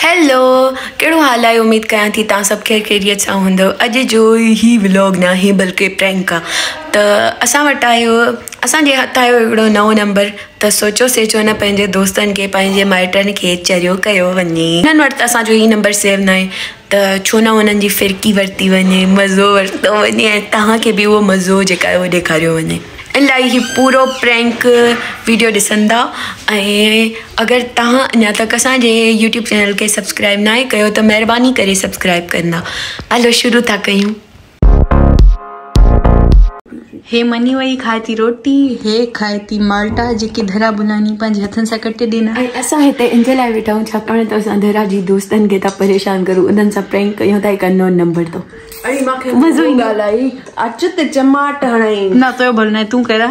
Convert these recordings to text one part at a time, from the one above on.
Hello, कहिड़ो हाल आहे? उम्मीद कयां थी तव्हां सभु ख़ैर ख़ैरियत सां हूंदव। अॼु जो ही व्लॉग न आहे बल्कि प्रैंक आहे। त असां वटि आयो, असांजे हथ आयो हिकिड़ो नओं नंबर। त सोचियोसीं छो न पंहिंजे दोस्तनि खे पंहिंजे माइटनि खे चरियो कयो वञे। हुननि वटि त असांजो ही नंबर सेव न आहे, त छो न हुननि जी फिरकी वरिती वञे, मज़ो वरितो वञे ऐं तव्हांखे बि उहो मज़ो जेका आहे उहो ॾेखारियो वञे। इलाही ही पूरो प्रैंक वीडियो ॾिसंदा। ऐं अगरि तव्हां अञा तक असांजे यूट्यूब चैनल खे सब्सक्राइब न आहे कयो त महिरबानी करे सब्सक्राइब कंदा। हलो शुरू था कयूं। हे मनी वही खाए थी रोटी, हे खाए थी माल्टा जेके धरा बुलानी पंहिंजे हथनि सां कटे ॾींदा। ऐं असां हिते इन जे लाइ वेठा आहियूं छाकाणि त असां धरा जी दोस्तनि खे था परेशान करूं, उन्हनि सां प्रैंक कयूं था। हिकु अननोन नंबर तो मज़ो ई ॻाल्हाई अच त चमाट हणाई न तो भल न तूं करा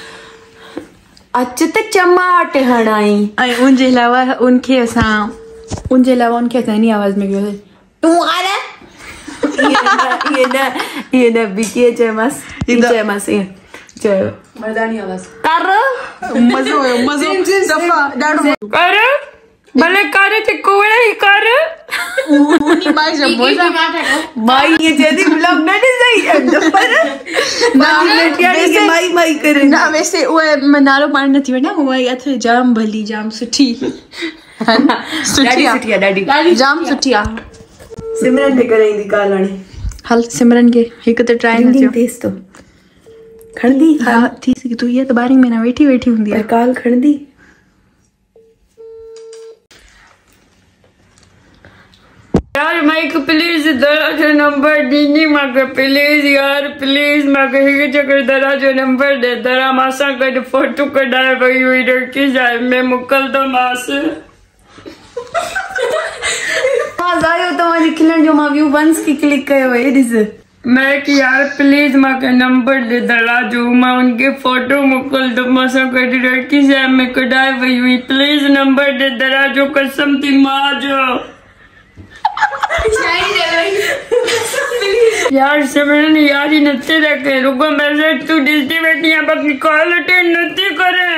अच त चमाट हणाई। ऐं उनजे अलावा उनखे असां इन्ही आवाज़ में कयो तूं आरे ये न बिकी चयमांसि ईअं चयो मर्दानी आवाज़ कर मज़ो हुयो मज़ो दफ़ा ॾाढो कर भले कर ते कोड़े ही कर उनी बाई जब बोला बाई ये जदी ब्लॉग न ॾिसई पर ना लटियाड़ी के माई करे ना वैसे ओए नालो पाण न थी वना ओए अथ जाम भली जाम सुठी सुठी ॾाढी जाम सुठी आ। सिमरन ने कराईंदी काल हाणे हल सिमरन के हिकु त ट्राई न थियो तेज तो खणदी हा थी सके तू ये तो 12 महीना वेठी हूंदी है काल खणदी। यार माइक प्लीज दरा जो नंबर दीनी मांगे प्लीज यार प्लीज मांगे हिकु चक्कर दरा जो नंबर दे दरा मासा गड फोटो कढाए वई हुई रखी जाए मैं मुकल दो मास आयो तव्हांजे खिलण जो मां व्यू वंस की क्लिक कयो है ॾिस मैं कि यार प्लीज मांखे नंबर दे दरा जो मां उनके फोटो मोकल दो मासा गड रखी जाए मैं कढाए वई हुई प्लीज नंबर दे दरा जो कसम थी मां जो यार सिमरन यार ही नते रखे रुको मैसेज तू डिस्टी बैठी है बाकी कॉल अटेंड नते करे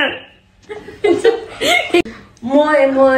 मोय मोय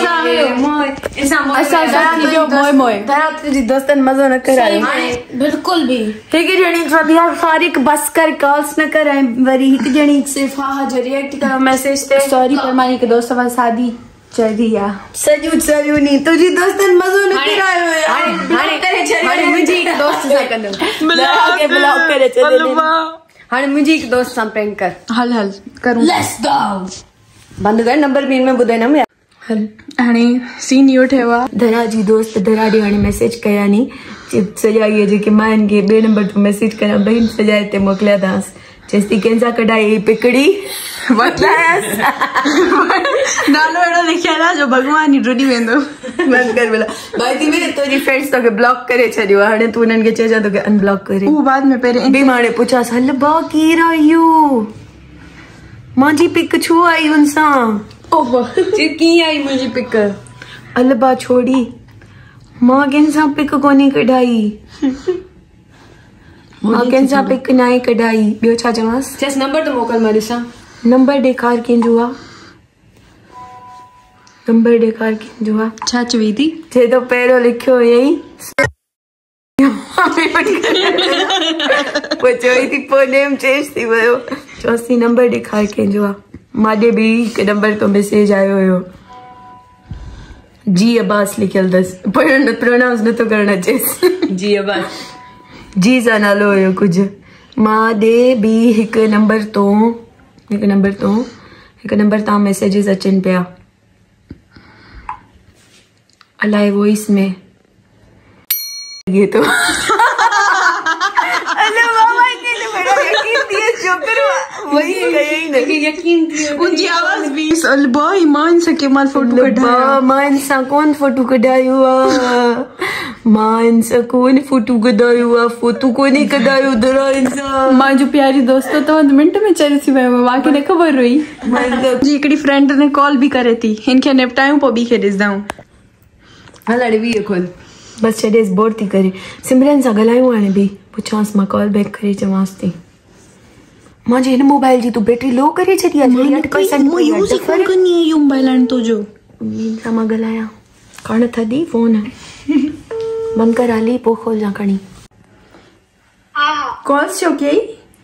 धरा तुझी दोस्तन मज़ो न करायो बिल्कुल भी हिकु जणी चवंदी आहे फारिक बस कर कॉल्स न कर ऐं वरी हिकु जणी सिर्फ़ हा जो रिएक्ट कयो मैसेज ते सॉरी पर मां हिकु दोस्त सां शादी चरी आ सजू नी तुझी दोस्तन मज़ो न करायो हाणे करे छॾ हाणे मुंहिंजी हिकु दोस्त सां कंदमि के ब्लॉक करे छॾ हाणे मुंहिंजी हिकु दोस्त सां प्रैंक कर हल करूं लेट्स गो बंद कर नंबर बीन में ॿुधाईंदमि हल हाणे सीन इहो ठहियो आहे धरा जी दोस्त धरा ॾे हाणे मैसेज कया नी सॼाईअ जेके मां हिन खे ॿिए नंबर ते मैसेज कयां बहिन सॼाए ते मोकिलिया अथांसि चएसि थी कंहिंसां कढाई पिकड़ी वठायसि नालो अहिड़ो लिखियल आहे जो भॻवान ई रुॾी वेंदो बंदि कर भला भाई थी वे तुंहिंजी फ्रेंड्स तोखे ब्लॉक करे छॾियो आहे हाणे तूं हुननि खे चइजां तोखे अनब्लॉक करे उहो बाद में पहिरें बि मां हाणे पुछांसि हल भाउ केरु आहे इहो मुंहिंजी पिक छो आई हुन सां कीअं आई मुंहिंजी पिक हल भाउ छोड़ी मां कंहिंसां पिक कोन्हे कढाई मां कंहिंसां पिक न आहे कढाई ॿियो छा चवांसि चएसि नंबर त मोकिल मां ॾिसां नंबर ॾेखार कंहिंजो आहे नंबर ॾेखार कंहिंजो आहे छा चवे थी चए थो पहिरियों लिखियो हुयई पोइ चवे थी पोइ नेम चेंज थी वियो चवांसि थी नंबर ॾेखार कंहिंजो आहे मां ॾे बि हिकु नंबर तो मैसेज आयो हुयो जी अब्बास लिखियल अथसि प्रोनाउंस नथो करणु अचेसि जी अब्बास जी सां नालो हुयो कुझु मां ॾे बि हिकु नंबर तां मैसेजिस अचनि पिया अलाए वॉइस में लॻे थो फोटो कढायो मुंहिंजो प्यारी दोस्त तो मिंट में चरी थी वियो मूंखे न ख़बर हुई हिकिड़ी फ्रेंड ने कॉल बि करे थी हिनखे निपटायूं पोइ ॿी खे ॾिसंदाऊं हल हाणे ॿी खोल बस छॾेसि बोर थी करे सिमरन सां ॻाल्हायूं हाणे बि पुछांसि मां कॉल बैक करे चवांसि थी मुझे इन मोबाइल जी तू बैटरी लो करे छड़ी आज 8% यूज कर करनी है यो मोबाइल आन तो जो मीन सा मगलाया कण थदी फोन बंद करा ली पो खोल जा कणी। कॉल्स छो कई?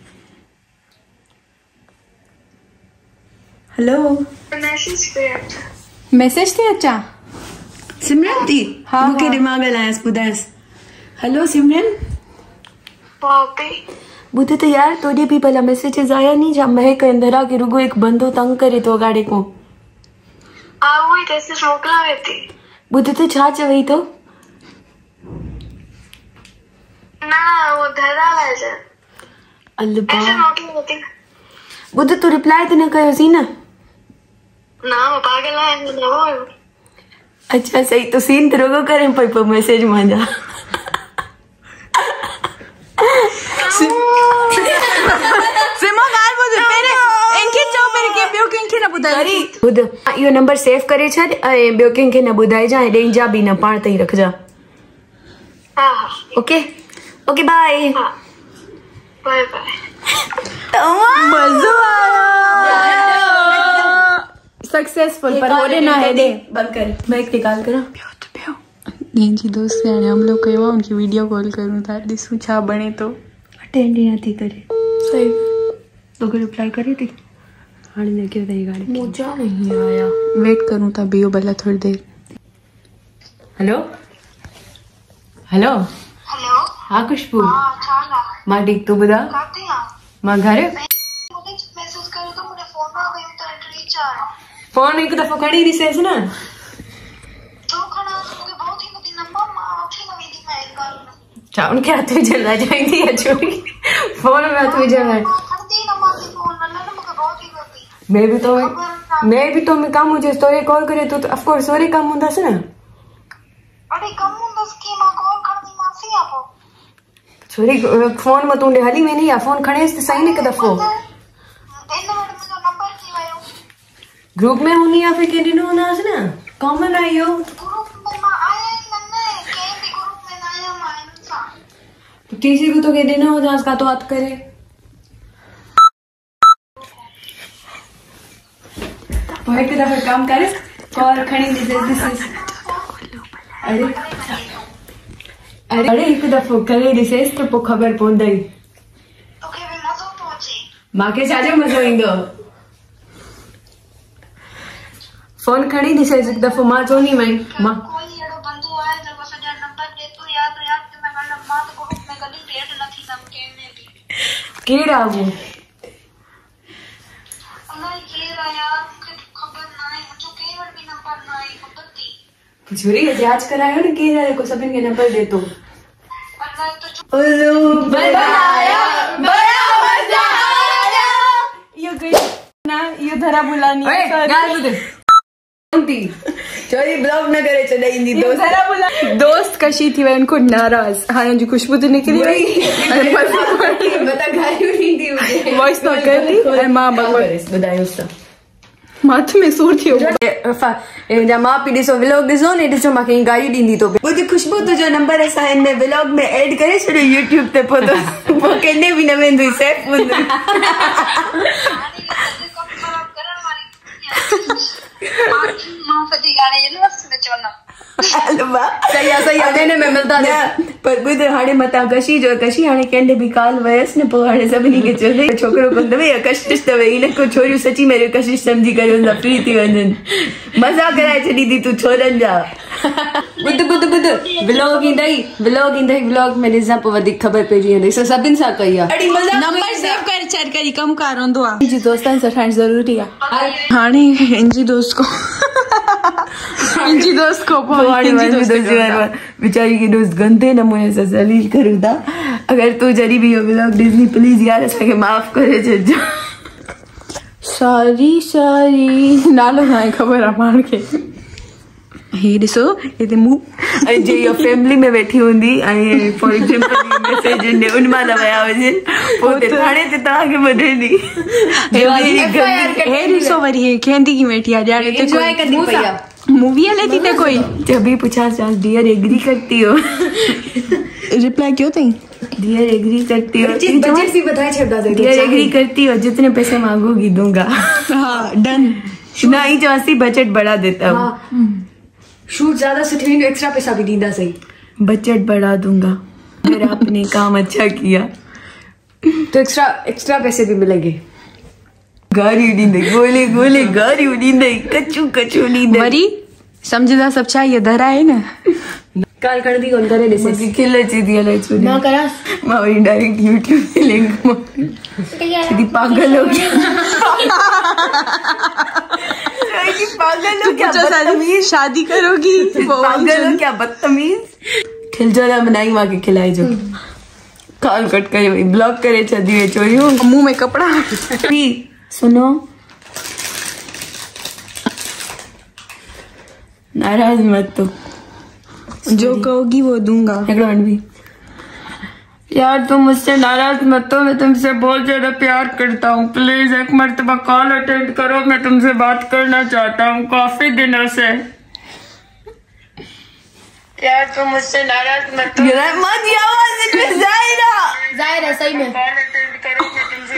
हेलो मैसेज ते अचा सिमरन थी। हाँ मूंखे दिमाग़ लायस ॿुधायसि। हेलो सिमरन ॿुध त यार तोॾे बि भला मैसेजेस आया नहीं जा महक अंदरा के रुगो एक बंदो तंग करे तो गाड़े को ॿुध त छा चवई तो? ॿुध तू रिप्लाई त न कयोसी न? अच्छा सही तो सीन तो रुगो करे पई पो मैसेज मांजा सिमो गाल ॿुध पहिरे इनखे चओ पहिरे के ॿियो कंहिंखे न ॿुधाई। ॿुध इहो नंबर सेव करे छॾ ऐं ॿियो कंहिंखे न ॿुधाइजां ऐं ॾेइजा बि न पाण ताईं रखजा। Okay okay bye bye bye. मज़ो आया सक्सेसफुल पर होरे ना है दे बंद कर मैं एक निकाल करा पियो जी दोस्त यानी हम लोग कयो उनकी वीडियो कॉल करूं था दिसू छा बने तो अटेंड ही नथी करे। सही तो रिप्लाई करे थी हाणे ने के तेरी गाड़ी मुझे नहीं आया वेट करूं था बियो भला थोड़ी देर। हेलो हेलो हेलो हाँ खुशबू मां ठीक तू बता मां घर मैसेज करो तो मुझे फोन आ गई तो रिचार्ज फोन एक दफा खड़ी रिसेस ना तो खड़ा मुझे बहुत ही मती नंबर मां उठी न वेंदी मैं कर छा उनके हाथ में जला जाएंगी या छोरी फोन में हाथ में जला खड़ती न मां फोन न मुझे बहुत ही मती मैं भी तो मैं काम मुझे स्टोरी कॉल करे तो ऑफ कोर्स स्टोरी काम हुंदा से ना अरे कम हुंदा की मां कॉल करनी मासी आपो छोरी फोन में तूने हली में नहीं आ फोन खणेस तो सही ने एक दफो ग्रुप में होनी या फिर कैंटीन होना है ना कॉमन आयो ग्रुप में आया ही नन्ने के भी ग्रुप में ना आया मानसा तो टीसी को तो के देना हो जास का तो बात करे तो एक दफा काम करे कॉल खणी दिस अरे अरे एक दफा करे दिस तो पो खबर पौंदई ओके भी मजो पहुंचे माके छाजे मजो इंदो फोन खणी दिसे एक दफो मां चोनी मैं मां कोई एड़ो बंदो आए जो सजा नंबर दे तो याद कि मैं गल मां तो ग्रुप में कदी डेट नथी सम के में भी केड़ा वो अल्लाह केड़ा यार मुझे खबर ना है मुझे केवल भी नंबर ना है खबर थी झुरी जांच करायो ने केड़ा को सबिन के नंबर दे तो अल्लाह तो ओलो बनाया बड़ा मजा आया यो गई ना यो धरा बुलानी गाल बुद चोरी ब्लॉग न करे चढ़ाईंदी दोस्त कशी थी वही उनको नाराज हाँ जी खुशबू तो निकली वही वॉइस नोट कर दी मां ॿुधायो माथ में सूर थी जा मां पी ॾिसो व्लॉग ॾिसो ने ॾिसो मांखे गालियूं ॾींदी तो ॿुध खुशबू तुंहिंजो नंबर असां हिन व्लॉग में ऐड करे छॾियो यूट्यूब ते पोइ केॾे बि न वेंदुई सेफ हूंदुई पर ॿुध हाणे मतां कशी जो कशी हाणे कंहिंजे बि काल वयसि न पोइ हाणे सभिनी खे चयो छोकिरो कंदव या कशिश अथव इन को छोरियूं सची में कशिश सम्झी करे हुन फ्री थी वञनि मज़ा कराए छॾी थी तूं छोरनि जा ॿुध ॿुध ॿुध व्लॉग ईंदई व्लॉग में ॾिसां पोइ वधीक ख़बर पइजी वेंदी सभिनि सां कई आहे नंबर सेव करे छॾ करी कमु कार हूंदो आहे जी दोस्तनि सां ठाहिण ज़रूरी आहे हाणे इंजी दोस्त को बेचारी की दोस्त गंदे नमूने से जलील करूं था अगर तू जरी भी यो व्लॉग डिज्नी प्लीज यार असांखे माफ करे छॾिजो सारी नालो ना ख़बर आहे पाण खे ही ॾिसो हिते मुंहुं ऐं जे इहो फैमिली में वेठी हूंदी ऐं फॉर एग्जाम्पल मैसेज ॾे उन मां न विया हुजनि पोइ हाणे त तव्हांखे ॿुधाईंदी हे ॾिसो वरी हे केंदी की वेठी आहे ॼाणे ते एंजॉय कंदी पई आहे मूवी हले थी ते कोई जब भी पूछा चांस डियर एग्री करती हो रिप्लाई क्यों थी डियर एग्री करती हो बजट भी बताए छड़ा दे डियर एग्री करती हो जितने पैसे मांगोगी दूंगा हाँ डन ना ही जो 80 बजट बढ़ा देता हूँ शूट ज्यादा से थी, एक्स्ट्रा पैसा भी दींदा सही। बजट बढ़ा दूंगा अगर आपने काम अच्छा किया तो एक्स्ट्रा पैसे भी मिलेंगे। गारी उड़ींदे गोले गोले गारी उड़ींदे कच्चू कच्चू उड़ींदे वरी समझदा सब चाहिए धरा है ना। काल कर दी कौन करे जैसे मुझे खिला चाहिए अलाई छोड़ी ना करा मारी डायरेक्ट यूट्यूब से लिंक मारी पागल हो गया। पागल हो क्या बदतमीज, शादी करोगी पागल हो क्या बदतमीज। खिलजोला बनाई वहाँ के खिलाई जो काल कट करे ब्लॉक करे छदी चोरी हो मुंह में कपड़ा। सुनो नाराज मत तो जो कहोगी वो दूंगा। भी यार तुम मुझसे नाराज मत हो, मैं तुमसे बहुत ज्यादा प्यार करता हूँ। प्लीज एक मर्तबा कॉल अटेंड करो, मैं तुमसे बात करना चाहता हूँ काफी दिनों से। यार तुम मुझसे नाराज मत हो। जाहिर सही में कॉल अटेंड करो, मैं तुमसे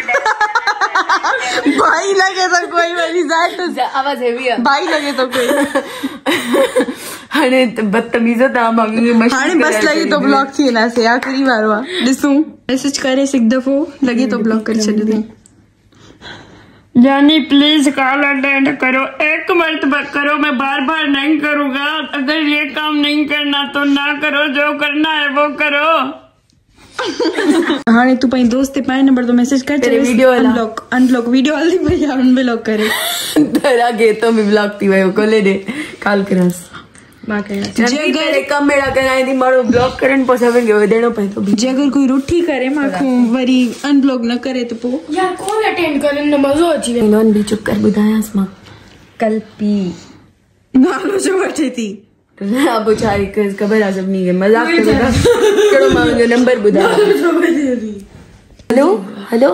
भाई लगे तो कोई वाली जाहिर तो आवाज है भी भाई लगे तो कोई हाणे बदतमीज़ था मांगी हाणे बस लगे तो ब्लॉक थी ना से आखिरी बार वा ॾिसूं मैसेज करे एक दफो लगे तो ब्लॉक कर छॾ दे। यानी प्लीज कॉल अटेंड करो, एक मर्तबा करो, मैं बार बार नहीं करूँगा। अगर ये काम नहीं करना तो ना करो, जो करना है वो करो। हाणे तू पंहिंजे दोस्त ते पाए नंबर तो मैसेज कर तेरे वीडियो अनब्लॉक वीडियो हल्दी भैया उन ब्लॉक करे धरा गे तो भी ब्लॉक थी वयो कोले दे काल करस जे अगर कम मेरा कराए थी मारो ब्लॉक करन पोसावेंगे वो देनो पे तो भी जे अगर कोई रूठी करे माखो वरी अनब्लॉक न करे तो पो यार कॉल अटेंड करन न मजो अची वे नॉन भी चुप कर बुधायास मां कल्पी नालो जो वठे थी अब बेचारी खबर आजब नहीं है मजाक कर चलो मां जो नंबर बुधा। हेलो हेलो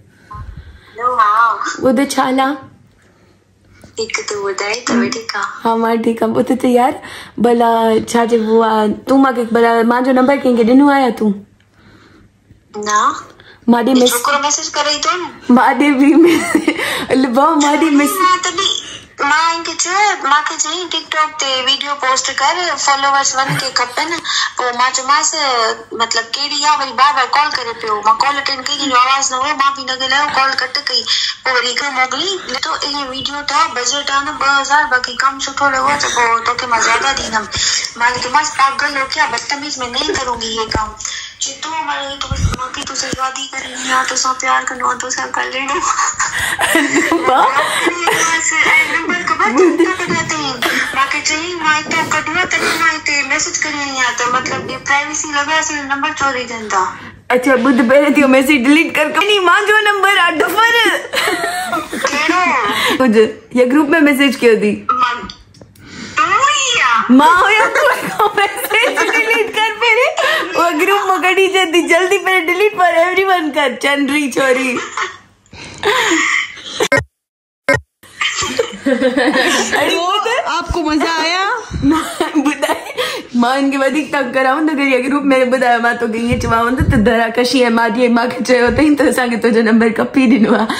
वो तो छाला एक तो बुधाई तो ठीक है। हाँ मां ठीक है वो तो यार भला छाजे वो तू मां के भला मां जो नंबर केंगे दिनो आया तू ना माडी मिस छोकरो मैसेज करे तो माडी भी मिस वो माडी मिस मां इनके माके चाहिए टिकटॉक ते वीडियो पोस्ट कर फॉलोवर्स वन के खपन पो मां चमास मतलब केड़ी आ वरी बार बार कॉल करे पियो मां कॉल अटेंड कई जो आवाज न हो मां भी न गलायो कॉल कट कई पो वरी को मोगली तो ये वीडियो था बजट आ न 2000 बाकी काम सुठो लगो तो पो तो के मैं ज्यादा दीनम मां के मां पागल हो क्या बदतमीज मैं नहीं करूंगी ये काम जे तो हमारे तो बस मां की तो से शादी करनी है तो सा प्यार करनो तो सा कर लेनो नंबर कब तक देते हैं बाकी चाहिए मां तो कटवा तक मां ते मैसेज करिए या तो मतलब ये प्राइवेसी लगा से नंबर चोरी देंदा। अच्छा बुध पहले थियो मैसेज डिलीट कर नहीं मां जो नंबर आ डफर केड़ो कुछ ये ग्रुप में मैसेज किया थी मां होया तो मैसेज डिलीट कर पहले वो ग्रुप में कड़ी जल्दी जल्दी पहले डिलीट फॉर एवरीवन कर चंद्री छोरी आपको मजा आया मां इनके वधीक तंग कराऊं तो करिए ग्रुप मेरे बुधाया मां तो गई चवाऊं तो धरा कशी है मां जी मां के चयो तई तो असांखे तुझो नंबर कपी दिनो आ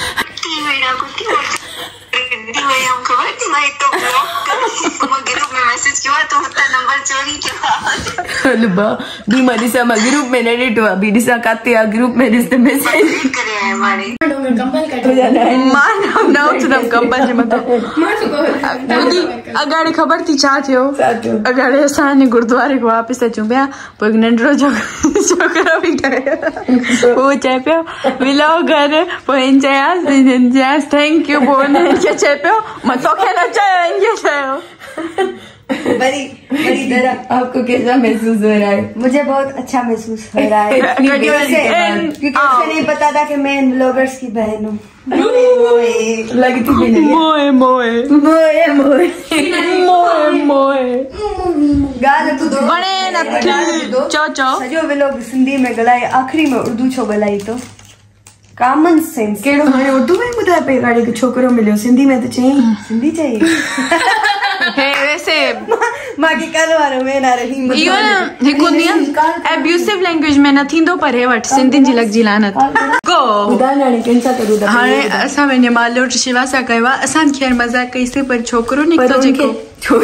बा दी मां दिसा मां ग्रुप में एडिट हुआ बी दिसा काते आ ग्रुप में दिस मैसेज करे है हमारे कंपल कट मां ना उचदम कंपल जे मतो बुधी अगाड़े खबर थी छा थियो अगाड़े असां गुरुद्वारे को वापस अचूं पिया पोइ एक नंढड़ो छोकरो भी ठहियो वो चए पियो मिलो घर पोइ इन चयास थैंक यू पोइ इनखे चए पियो मां तोखे न चयो इनखे चयो। बड़ी दरा आपको कैसा महसूस हो रहा है? मुझे बहुत अच्छा महसूस हो रहा है क्योंकि उसे नहीं पता था कि मैं इन ब्लॉगर्स की बहन हूँ। लगती भी नहीं मोए मोए मोए मोए मोए गाल तू दो बड़े न चो चो सजो व्लॉग सिंधी में गलाए आखिरी में उर्दू छो गलाई तो कॉमन सेंस केड़ो हाणे उर्दू में ॿुधाए पे गाड़ी के छोकरो मिलियो सिंधी में तो चाहिए सिंधी चाहिए है वैसे मां के कल वारो में ना रही इहो न हिकु ॾींहुं एब्यूसिव लैंग्वेज में न थींदो पर हे वटि सिंधियुनि जी लॻजी लानत गो ॿुधाइण कंहिंसां करूं था हाणे असां पंहिंजे मालियोट शिवा सां कयो आहे असां खैर मज़ाक कईसीं पर छोकिरो निकितो जेको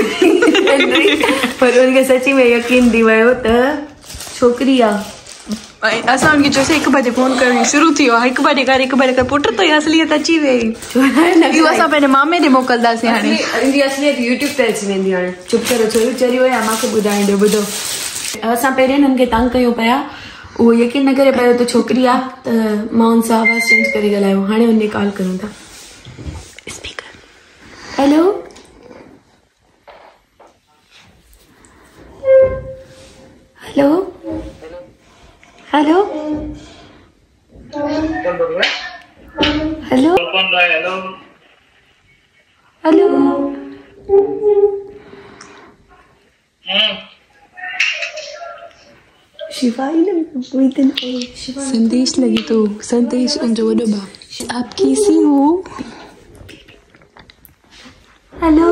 पर उनखे सची में यकीन थी वियो त छोकिरी आहे असां उनखे चयोसीं 1 बजे फोन करण शुरू थी वियो 1 बजे कर पुट तो असलियत अची वई इहो असां पंहिंजे मामे ॾे मोकिलंदासीं हाणे इनजी असलियत यूट्यूब ते अची वेंदी हाणे चुप करो छो चरी विया मूंखे ॿुधाइण ॾियो ॿुधो असां पहिरियों हिननि खे तंग कयूं पिया उहो यकीन न करे पियो त छोकिरी आहे त मां हुन सां आवाज़ चेंज करे ॻाल्हायो हाणे हुन कॉल करूं था speaker hello hello hello hello hello शिवाई शिवा संदेश लगी तो संदेश जो वडो बा आप कैसी हो हेलो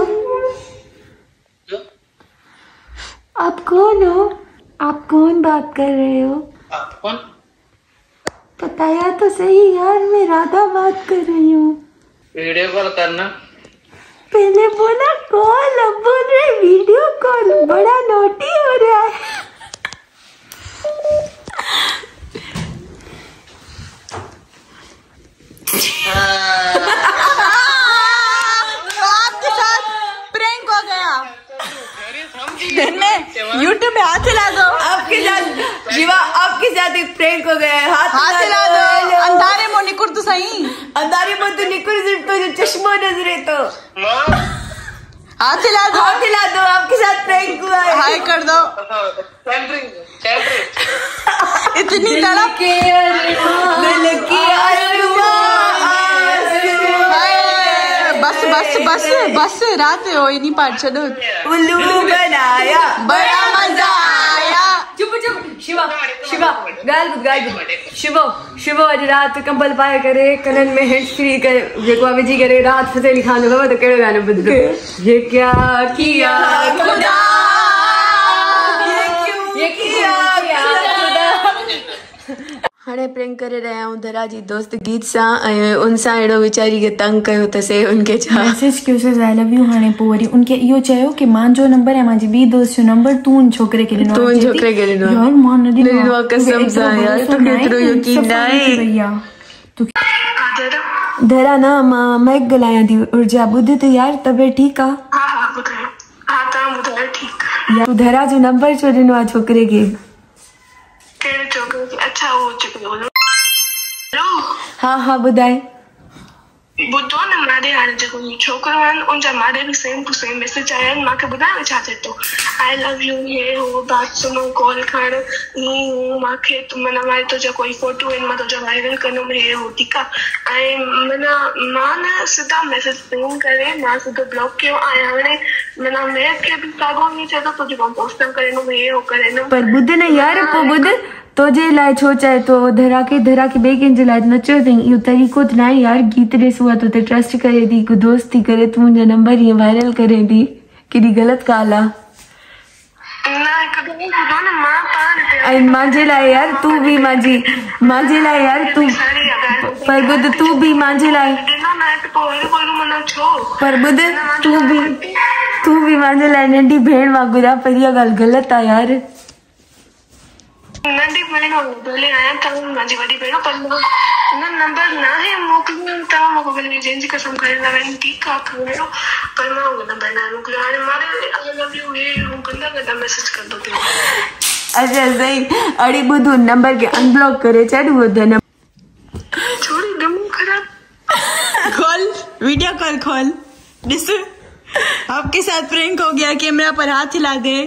आप कौन हो आप कौन बात कर रहे हो कौन बताया तो सही यार मैं राधा बात कर रही हूँ वीडियो कॉल करना पहले बोला कॉल अब बोल रहे वीडियो कॉल बड़ा नोटी हो रहा है आपके साथ प्रैंक हो गया दिन में यूट्यूब में हाथ हिला दो आपके साथ जीवा आपके साथ एक प्रैंक हो गया है हाथ हिला दो अंधारे मो निकुर तो सही अंधारे मो तो निकुर सिर्फ तो जो चश्मा नजरे तो हाथ हिला दो आपके साथ प्रैंक हुआ है हाय कर दो इतनी तड़प बस रात हो नहीं पाठ छो उल्लू बनाया बड़ा मजा आया चुप शिवा गाल शिवो अज रात कंबल पाए करे कनन में हैंड्स फ्री करे जेको विझी करे रात फसे लिखांदो बाबा तो केड़ो गानो ॿुधो ये क्या किया खुदा ये किया हाणे प्रैंक करे रहिया आहियूं धरा जी दोस्त गीत सां ऐं उन सां अहिड़ो वीचारी खे तंग कयो अथसि उनखे छा मैसेज कयोसीं आई लव यू हाणे पोइ वरी उनखे इहो चयो की मुंहिंजो नंबर ऐं मुंहिंजी ॿी दोस्त जो नंबर तूं उन छोकिरे खे ॾिनो यार मां न ॾिनो कसम सां यार तोखे एतिरो यकीन न आहे धरा न मां महक ॻाल्हायां थी उर्जा ॿुध त यार तबियत ठीकु आहे यार तूं धरा जो नंबर छो ॾिनो आहे छोकिरे खे अच्छा वो चुप हाँ ॿुधाए ॿुधो न मारे हाणे जेको छोकिरो आहिनि उनजा मारे बि सेम टू सेम मैसेज आया आहिनि मूंखे ॿुधायो छा थिए थो आई लव यू हे हो बात सुनो कॉल खण मूंखे माना मां तुंहिंजा कोई फोटो आहिनि मां तुंहिंजा वायरल कंदुमि हे हो ठीकु आहे ऐं माना मां न सिधा मैसेज सेंड करे मां सिधो ब्लॉक कयो ऐं हाणे माना महक खे बि साॻियो ईअं चए थो तुंहिंजो पोस्ट करे ॾिनुमि हे हो करे ॾिनुमि पर ॿुध न यार पोइ ॿुध तुंहिंजे लाइ छो चए थो धरा खे ॿिए कंहिंजे लाइ न चयो अथई इहो तरीक़ो त न आहे यार गीत ॾिस उहा तो ते ट्रस्ट करे थी दोस्त थी करे तूं मुंहिंजा नंबर ईअं वायरल करे थी केॾी ग़लति ॻाल्हि आहे ऐं मुंहिंजे लाइ यार तूं बि मुंहिंजे लाइ यार तूं पर ॿुध तूं बि मुंहिंजे लाइ पर ॿुध तूं बि मुंहिंजे लाइ नंढी भेण वांगुरु आहे पर इहा ॻाल्हि ग़लति आहे यार नंढी भेण भले आहियां तव्हां मुंहिंजी वॾी भेण पर नंबर न आहे मोकिलियो तव्हां मूंखे जंहिंजी कसम करे था वञनि ठीकु आहे भेणो पर मां उहो नंबर न मोकिलियो हाणे मारे आई लव यू हे कंदा मैसेज कंदो पियो अच्छा सही अड़ी ॿुध नंबर खे अनब्लॉक करे छॾ ॿुध छोड़ी दिमाग खराब खोल वीडियो कॉल खोल ॾिस आपके साथ प्रैंक हो गया कैमरा पर हाथ हिला दे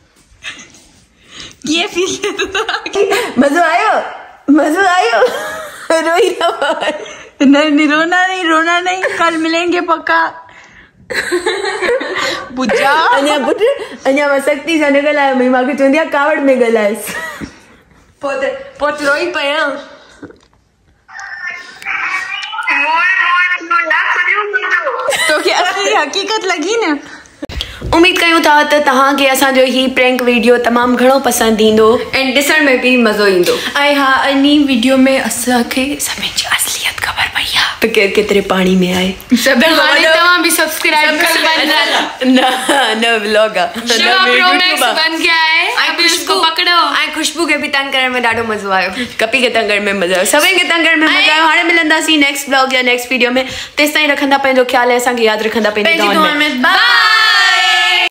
ये फील मज़ो आयो रोई नहीं रोना नहीं कल मिलेंगे पक्का बुझा अञा मां सख्ती सां न ॻाल्हायो भई मूंखे चवंदी आहे कावड़ में ॻाल्हाएसि पोइ रोई पिया तोखे असली हकीकत लगी न उम्मीद कयूं था त तव्हांखे असांजो ही प्रैंक वीडियो तमामु घणो पसंदि ईंदो ऐं ॾिसण में बि मज़ो ईंदो। ऐं हा इन्ही वीडियो में असांखे सभिनि जी असलियत ख़बर पई आहे त केरु केतिरे पाणी में आहे। हाणे तव्हां बि सब्सक्राइब न व्लॉग आहे बन गया है खुशबू पकड़ो ऐं खुशबू खे बि तंग करण में ॾाढो मज़ो आयो। कपी खे तंग करण में मज़ो आयो सभिनि खे तंग करण में मज़ो आयो। हाणे मिलंदासीं नेक्स्ट व्लॉग या नेक्स्ट वीडियो में तेसिताईं रखंदा पंहिंजो ख़्यालु ऐं असांखे यादि रखंदा पंहिंजी दुआउनि में।